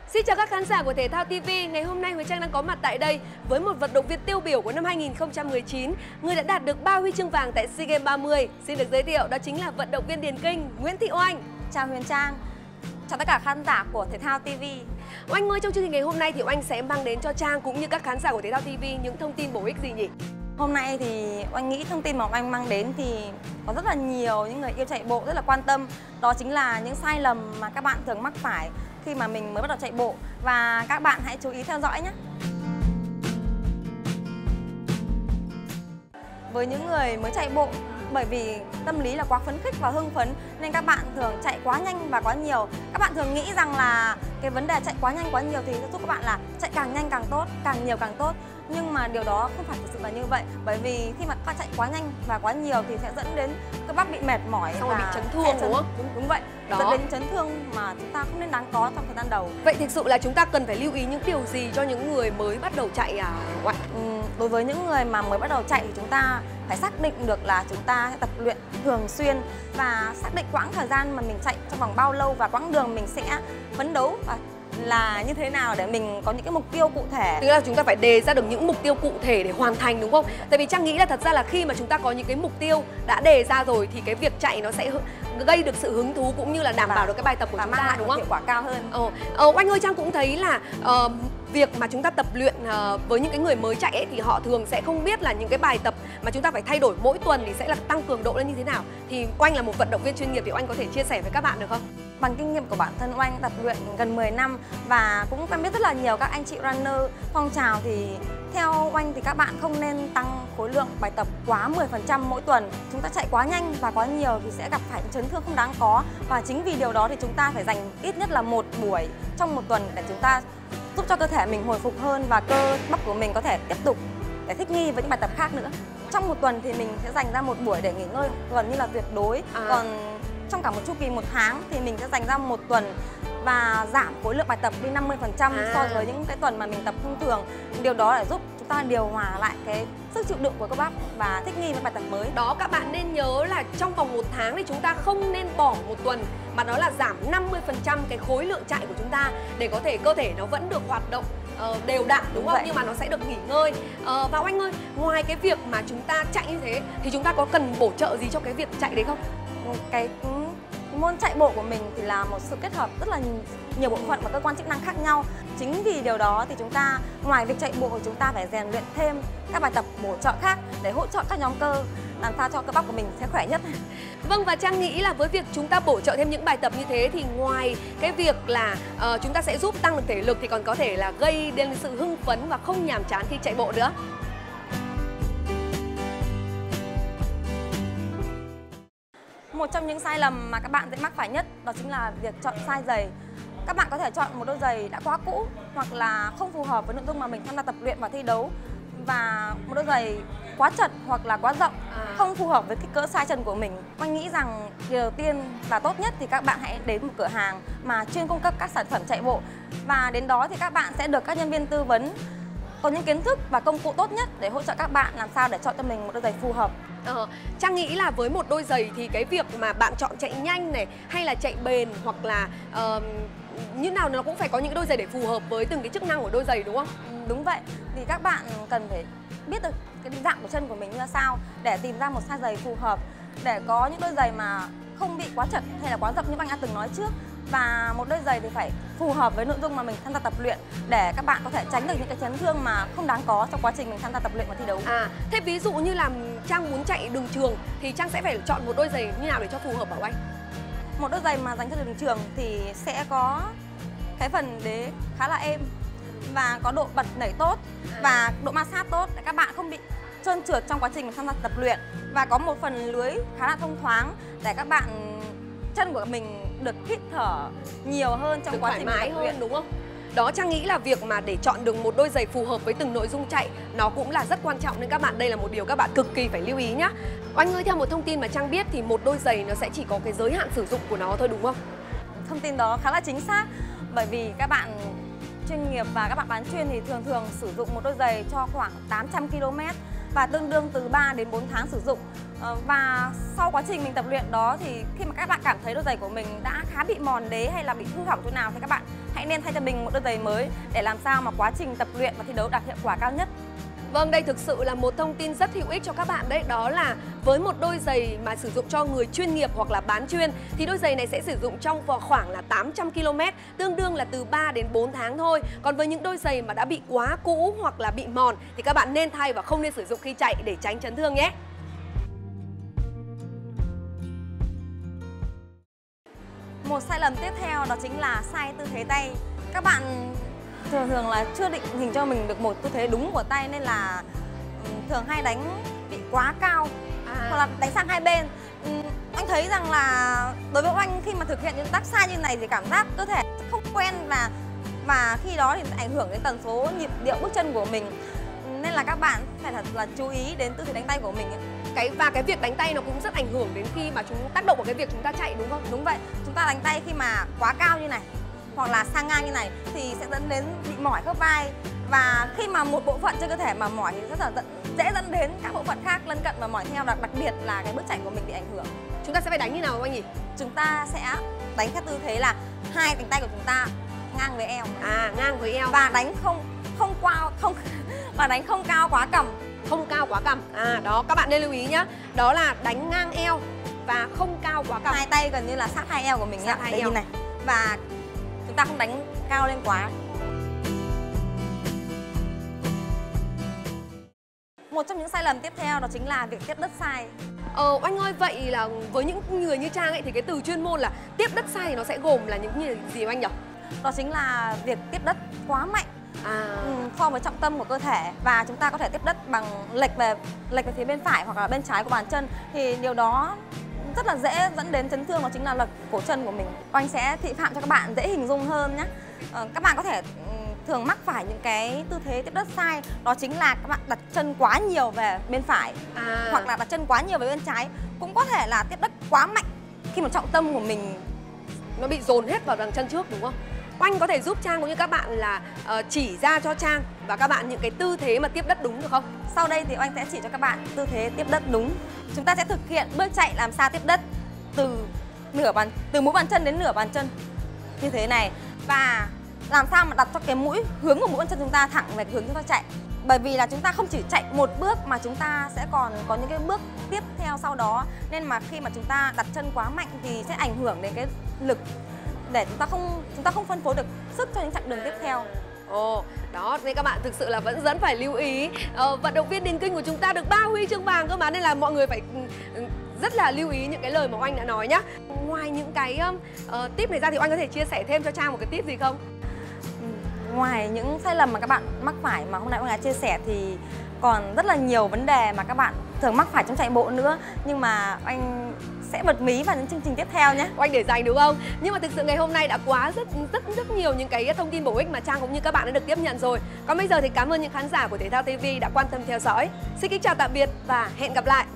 Xin chào các khán giả của Thể thao TV. Ngày hôm nay Huyền Trang đang có mặt tại đây với một vận động viên tiêu biểu của năm 2019, người đã đạt được 3 huy chương vàng tại SEA Games 30. Xin được giới thiệu đó chính là vận động viên điền kinh Nguyễn Thị Oanh. Chào Huyền Trang, chào tất cả khán giả của Thể thao TV. Oanh ơi, trong chương trình ngày hôm nay thì Oanh sẽ mang đến cho Trang cũng như các khán giả của Thể thao TV những thông tin bổ ích gì nhỉ? Hôm nay thì Oanh nghĩ thông tin mà Oanh mang đến thì có rất là nhiều những người yêu chạy bộ rất là quan tâm. Đó chính là những sai lầm mà các bạn thường mắc phải khi mà mình mới bắt đầu chạy bộ. Và các bạn hãy chú ý theo dõi nhé. Với những người mới chạy bộ, bởi vì tâm lý là quá phấn khích và hưng phấn nên các bạn thường chạy quá nhanh và quá nhiều. Các bạn thường nghĩ rằng là cái vấn đề chạy quá nhanh quá nhiều thì sẽ giúp các bạn là chạy càng nhanh càng tốt, càng nhiều càng tốt. Nhưng mà điều đó không phải thực sự là như vậy. Bởi vì khi mà các bạn chạy quá nhanh và quá nhiều thì sẽ dẫn đến các bác bị mệt mỏi xong và rồi bị chấn thương, đúng không? Đúng vậy. Đó. Dẫn đến chấn thương mà chúng ta không nên đáng có trong thời gian đầu. Vậy thực sự là chúng ta cần phải lưu ý những điều gì cho những người mới bắt đầu chạy Oanh? Đối với những người mà mới bắt đầu chạy thì chúng ta phải xác định được là chúng ta sẽ tập luyện thường xuyên và xác định quãng thời gian mà mình chạy trong vòng bao lâu và quãng đường mình sẽ phấn đấu và là như thế nào để mình có những cái mục tiêu cụ thể. Tức là chúng ta phải đề ra được những mục tiêu cụ thể để hoàn thành, đúng không? Tại vì Trang nghĩ là thật ra là khi mà chúng ta có những cái mục tiêu đã đề ra rồi thì cái việc chạy nó sẽ gây được sự hứng thú cũng như là đảm bảo được cái bài tập của chúng ta, đúng không? Hiệu quả cao hơn. Oanh ơi, Trang cũng thấy là việc mà chúng ta tập luyện với những cái người mới chạy ấy, thì họ thường sẽ không biết là những cái bài tập mà chúng ta phải thay đổi mỗi tuần thì sẽ là tăng cường độ lên như thế nào. Thì Oanh là một vận động viên chuyên nghiệp thì Oanh có thể chia sẻ với các bạn được không? Bằng kinh nghiệm của bản thân Oanh tập luyện gần 10 năm và cũng quen biết rất là nhiều các anh chị runner phong trào, thì theo Oanh thì các bạn không nên tăng khối lượng bài tập quá 10% mỗi tuần. Chúng ta chạy quá nhanh và quá nhiều thì sẽ gặp phải chấn thương không đáng có, và chính vì điều đó thì chúng ta phải dành ít nhất là một buổi trong một tuần để chúng ta giúp cho cơ thể mình hồi phục hơn và cơ bắp của mình có thể tiếp tục để thích nghi với những bài tập khác nữa. Trong một tuần thì mình sẽ dành ra một buổi để nghỉ ngơi gần như là tuyệt đối. Còn trong cả một chu kỳ 1 tháng thì mình sẽ dành ra một tuần và giảm khối lượng bài tập đi 50% so với những cái tuần mà mình tập thông thường. Điều đó để giúp chúng ta điều hòa lại cái sức chịu đựng của cơ bắp và thích nghi với bài tập mới. Đó, các bạn nên nhớ là trong vòng 1 tháng thì chúng ta không nên bỏ một tuần, mà đó là giảm 50% cái khối lượng chạy của chúng ta để có thể cơ thể nó vẫn được hoạt động đều đặn, đúng không? Vậy. Nhưng mà nó sẽ được nghỉ ngơi. Và Oanh ơi, ngoài cái việc mà chúng ta chạy như thế thì chúng ta có cần bổ trợ gì cho cái việc chạy đấy không? Cái môn chạy bộ của mình thì là một sự kết hợp rất là nhiều bộ phận và cơ quan chức năng khác nhau. Chính vì điều đó thì chúng ta ngoài việc chạy bộ chúng ta phải rèn luyện thêm các bài tập bổ trợ khác để hỗ trợ các nhóm cơ làm sao cho cơ bắp của mình sẽ khỏe nhất. Vâng, và Trang nghĩ là với việc chúng ta bổ trợ thêm những bài tập như thế thì ngoài cái việc là chúng ta sẽ giúp tăng được thể lực thì còn có thể là gây đến sự hưng phấn và không nhàm chán khi chạy bộ nữa. Một trong những sai lầm mà các bạn dễ mắc phải nhất đó chính là việc chọn size giày. Các bạn có thể chọn một đôi giày đã quá cũ hoặc là không phù hợp với nội dung mà mình tham gia tập luyện và thi đấu, và một đôi giày quá chật hoặc là quá rộng, không phù hợp với kích cỡ size chân của mình. Oanh nghĩ rằng điều đầu tiên và tốt nhất thì các bạn hãy đến một cửa hàng mà chuyên cung cấp các sản phẩm chạy bộ, và đến đó thì các bạn sẽ được các nhân viên tư vấn có những kiến thức và công cụ tốt nhất để hỗ trợ các bạn làm sao để chọn cho mình một đôi giày phù hợp. Trang nghĩ là với một đôi giày thì cái việc mà bạn chọn chạy nhanh này hay là chạy bền hoặc là như nào nó cũng phải có những đôi giày để phù hợp với từng cái chức năng của đôi giày, đúng không? Đúng vậy, thì các bạn cần phải biết được cái định dạng của chân của mình như là sao để tìm ra một size giày phù hợp, để có những đôi giày mà không bị quá chật hay là quá rộng như anh đã từng nói trước. Và một đôi giày thì phải phù hợp với nội dung mà mình tham gia tập luyện để các bạn có thể tránh được những cái chấn thương mà không đáng có trong quá trình mình tham gia tập luyện và thi đấu. Thế ví dụ như là Trang muốn chạy đường trường thì Trang sẽ phải chọn một đôi giày như nào để cho phù hợp hả Oanh? Một đôi giày mà dành cho đường trường thì sẽ có cái phần đế khá là êm và có độ bật nảy tốt và độ ma sát tốt để các bạn không bị trơn trượt trong quá trình mình tham gia tập luyện, và có một phần lưới khá là thông thoáng để các bạn chân của mình được hít thở nhiều hơn trong quá trình thoải mái hơn, đúng không? Đó, Trang nghĩ là việc mà để chọn được một đôi giày phù hợp với từng nội dung chạy nó cũng là rất quan trọng, nên các bạn đây là một điều các bạn cực kỳ phải lưu ý nhá. Oanh ơi, theo một thông tin mà Trang biết thì một đôi giày nó sẽ chỉ có cái giới hạn sử dụng của nó thôi, đúng không? Thông tin đó khá là chính xác, bởi vì các bạn chuyên nghiệp và các bạn bán chuyên thì thường sử dụng một đôi giày cho khoảng 800 km và tương đương từ 3 đến 4 tháng sử dụng. Và sau quá trình mình tập luyện đó thì khi mà các bạn cảm thấy đôi giày của mình đã khá bị mòn đế hay là bị hư hỏng chỗ nào thì các bạn hãy nên thay cho mình một đôi giày mới để làm sao mà quá trình tập luyện và thi đấu đạt hiệu quả cao nhất. Vâng, đây thực sự là một thông tin rất hữu ích cho các bạn đấy. Đó là với một đôi giày mà sử dụng cho người chuyên nghiệp hoặc là bán chuyên thì đôi giày này sẽ sử dụng trong khoảng là 800 km, tương đương là từ 3 đến 4 tháng thôi. Còn với những đôi giày mà đã bị quá cũ hoặc là bị mòn thì các bạn nên thay và không nên sử dụng khi chạy để tránh chấn thương nhé. Một sai lầm tiếp theo đó chính là sai tư thế tay. Các bạn thường là chưa định hình cho mình được một tư thế đúng của tay nên là thường hay đánh bị quá cao hoặc là đánh sang hai bên. Anh thấy rằng là đối với anh khi mà thực hiện những động tác sai như này thì cảm giác cơ thể không quen và khi đó thì ảnh hưởng đến tần số nhịp điệu bước chân của mình. Nên là các bạn phải thật là chú ý đến tư thế đánh tay của mình. Cái việc đánh tay nó cũng rất ảnh hưởng đến khi mà chúng tác động vào cái việc chúng ta chạy, đúng không? Đúng vậy. Chúng ta đánh tay khi mà quá cao như này hoặc là sang ngang như này thì sẽ dẫn đến bị mỏi khớp vai, và khi mà một bộ phận trên cơ thể mà mỏi thì rất là dễ dẫn đến các bộ phận khác lân cận và mỏi theo, đặc biệt là cái bước chạy của mình bị ảnh hưởng. Chúng ta sẽ phải đánh như nào anh nhỉ? Chúng ta sẽ đánh theo tư thế là hai cánh tay của chúng ta ngang với eo. Ngang với eo. Và đánh không cao quá cằm. Không cao quá cằm. Đó, các bạn nên lưu ý nhá. Đó là đánh ngang eo và không cao quá cằm. Hai tay gần như là sát hai eo của mình nhá. Đây như này. Và chúng ta không đánh cao lên quá. Một trong những sai lầm tiếp theo đó chính là việc tiếp đất sai. Oanh ơi, vậy là với những người như Trang ấy thì cái từ chuyên môn là tiếp đất sai thì nó sẽ gồm là những gì anh nhỉ? Đó chính là việc tiếp đất quá mạnh so với trọng tâm của cơ thể, và chúng ta có thể tiếp đất bằng lệch về phía bên phải hoặc là bên trái của bàn chân, thì điều đó rất là dễ dẫn đến chấn thương, đó chính là lật cổ chân của mình. Oanh sẽ thị phạm cho các bạn dễ hình dung hơn nhé. Các bạn có thể thường mắc phải những cái tư thế tiếp đất sai, đó chính là các bạn đặt chân quá nhiều về bên phải hoặc là đặt chân quá nhiều về bên trái. Cũng có thể là tiếp đất quá mạnh khi mà trọng tâm của mình nó bị dồn hết vào đằng chân trước, đúng không? Oanh có thể giúp Trang cũng như các bạn là chỉ ra cho Trang và các bạn những cái tư thế mà tiếp đất đúng được không? Sau đây thì Oanh sẽ chỉ cho các bạn tư thế tiếp đất đúng. Chúng ta sẽ thực hiện bước chạy làm sao tiếp đất từ mũi bàn chân đến nửa bàn chân như thế này, và làm sao mà đặt cho cái hướng của mũi bàn chân chúng ta thẳng về cái hướng chúng ta chạy. Bởi vì là chúng ta không chỉ chạy một bước mà chúng ta sẽ còn có những cái bước tiếp theo sau đó, nên mà khi mà chúng ta đặt chân quá mạnh thì sẽ ảnh hưởng đến cái lực để chúng ta không phân phối được sức cho những chặng đường tiếp theo. Đó, nên các bạn thực sự là vẫn phải lưu ý. Vận động viên điền kinh của chúng ta được 3 huy chương vàng cơ mà, nên là mọi người phải rất là lưu ý những cái lời mà Oanh đã nói nhá. Ngoài những cái tip này ra thì Oanh có thể chia sẻ thêm cho Trang một cái tip gì không? Ngoài những sai lầm mà các bạn mắc phải mà hôm nay Oanh đã chia sẻ thì còn rất là nhiều vấn đề mà các bạn thường mắc phải trong chạy bộ nữa, nhưng mà Oanh sẽ bật mí vào những chương trình tiếp theo nhé. Oanh để dành đúng không? Nhưng mà thực sự ngày hôm nay đã quá rất nhiều những cái thông tin bổ ích mà Trang cũng như các bạn đã được tiếp nhận rồi. Còn bây giờ thì cảm ơn những khán giả của Thể thao TV đã quan tâm theo dõi. Xin kính chào tạm biệt và hẹn gặp lại.